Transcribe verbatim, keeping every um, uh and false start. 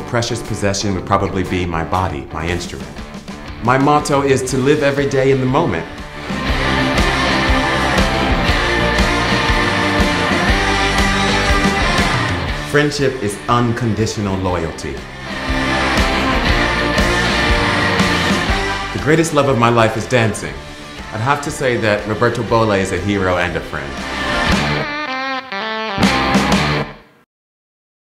precious possession would probably be my body, my instrument. My motto is to live every day in the moment. Friendship is unconditional loyalty. The greatest love of my life is dancing. I'd have to say that Roberto Bolle is a hero and a friend.